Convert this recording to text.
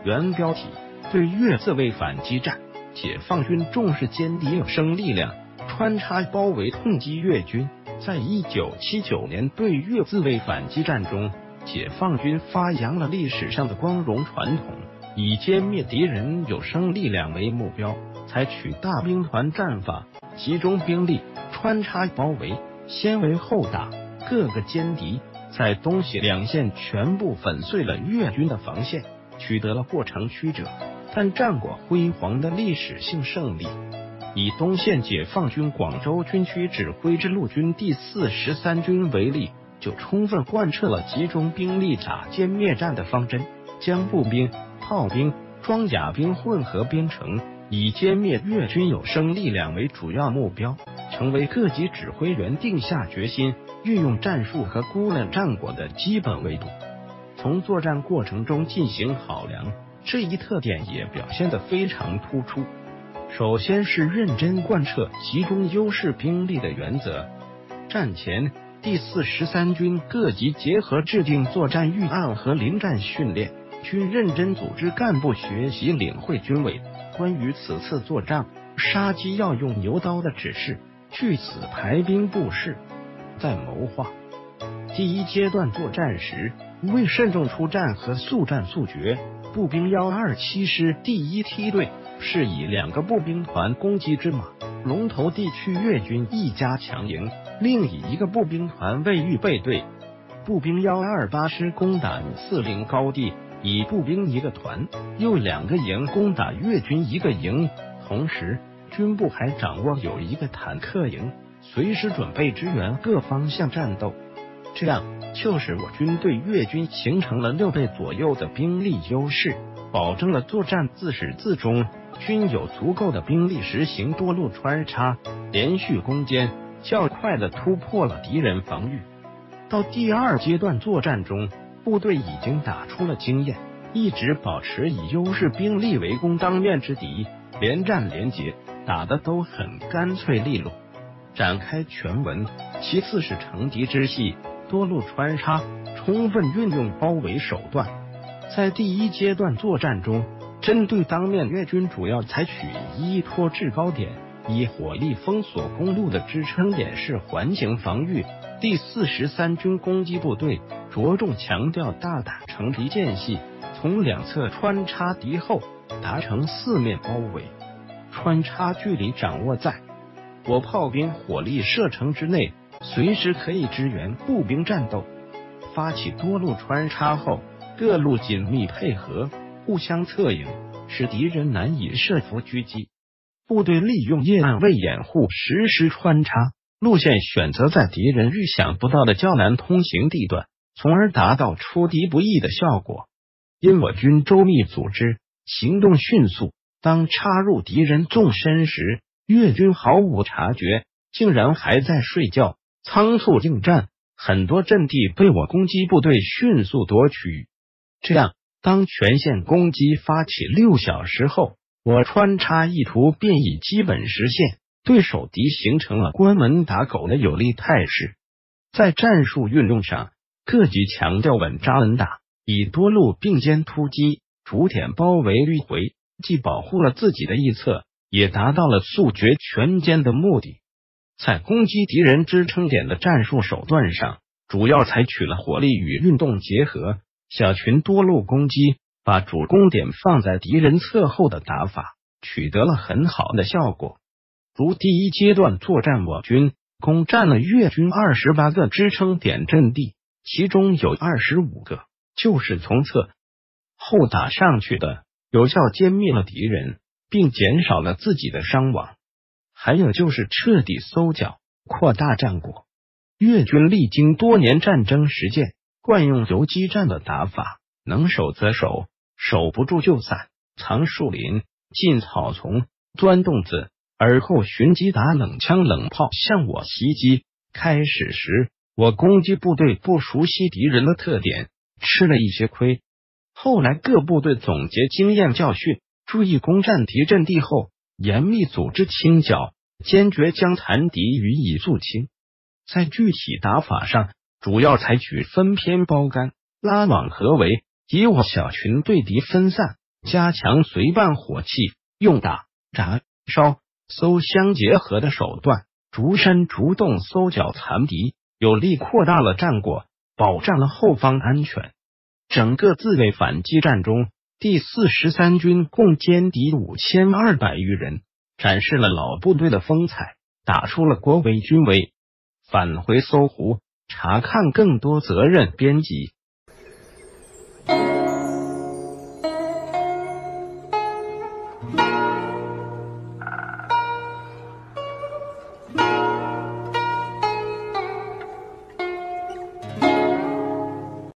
原标题：对越自卫反击战，解放军重视歼敌有生力量，穿插包围痛击越军。在1979年对越自卫反击战中，解放军发扬了历史上的光荣传统，以歼灭敌人有生力量为目标，采取大兵团战法，集中兵力，穿插包围，先围后打，各个歼敌在东西两线全部粉碎了越军的防线，取得了过程曲折但战果辉煌的历史性胜利。以东线解放军广州军区指挥之陆军第413军为例，就充分贯彻了集中兵力打歼灭战的方针，将步兵、炮兵、装甲兵混合编成，以歼灭越军有生力量为主要目标，成为各级指挥员定下决心、运用战术和估量战果的基本维度。从作战过程中进行考量，这一特点也表现得非常突出。首先是认真贯彻集中优势兵力的原则。战前，第413军各级结合制定作战预案和临战训练，均认真组织干部学习领会军委关于此次作战杀鸡要用牛刀的指示，据此排兵布势。在谋划第一阶段作战时，为慎重出战和速战速决，步兵127师第一梯队是以2个步兵团攻击之马，龙头地区越军一家强营，另以1个步兵团为预备队。步兵128师攻打540高地，以步兵1个团，又2个营攻打越军1个营。同时，军部还掌握有1个坦克营，随时准备支援各方向战斗。这样就使我军对越军形成了6倍左右的兵力优势，保证了作战自始至终均有足够的兵力实行多路穿插，连续攻坚，较快地突破了敌人防御。到第二阶段作战中，部队已经打出了经验，一直保持以优势兵力围攻当面之敌，连战连捷，打得都很干脆利落。展开全文。其次是乘敌之隙，多路穿插，充分运用包围手段。在第一阶段作战中，针对当面越军主要采取依托制高点，以火力封锁公路的支撑点式环形防御。第413军攻击部队着重强调大打成敌间隙，从两侧穿插敌后，达成四面包围。穿插距离掌握在我炮兵火力射程之内，随时可以支援步兵战斗。发起多路穿插后，各路紧密配合，互相策应，使敌人难以设伏狙击。部队利用夜暗为掩护，实施穿插，路线选择在敌人预想不到的较难通行地段，从而达到出敌不意的效果。因我军周密组织，行动迅速，当插入敌人纵深时，越军毫无察觉，竟然还在睡觉，仓促应战，很多阵地被我攻击部队迅速夺取。这样，当全线攻击发起6小时后，我穿插意图便已基本实现，对手敌形成了关门打狗的有利态势。在战术运用上，各级强调稳扎稳打，以多路并肩突击，逐点包围迂回，既保护了自己的一侧，也达到了速决全歼的目的。在攻击敌人支撑点的战术手段上，主要采取了火力与运动结合，小群多路攻击，把主攻点放在敌人侧后的打法，取得了很好的效果。如第一阶段作战，我军攻占了越军28个支撑点阵地，其中有25个就是从侧后打上去的，有效歼灭了敌人，并减少了自己的伤亡。还有就是彻底搜剿，扩大战果。越军历经多年战争实践，惯用游击战的打法，能守则守，守不住就散，藏树林，进草丛，钻洞子，而后寻机打冷枪冷炮向我袭击。开始时，我攻击部队不熟悉敌人的特点，吃了一些亏。后来各部队总结经验教训，注意攻占敌阵地后，严密组织清剿，坚决将残敌予以肃清。在具体打法上，主要采取分偏包干、拉网合围，以我小群对敌分散， 加强随办火器，用打、炸、烧、搜相结合的手段，逐山逐洞搜剿残敌，有力扩大了战果，保障了后方安全。整个自卫反击战中，第43军共歼敌5200余人，展示了老部队的风采，打出了国威军威。返回搜狐，查看更多责任编辑。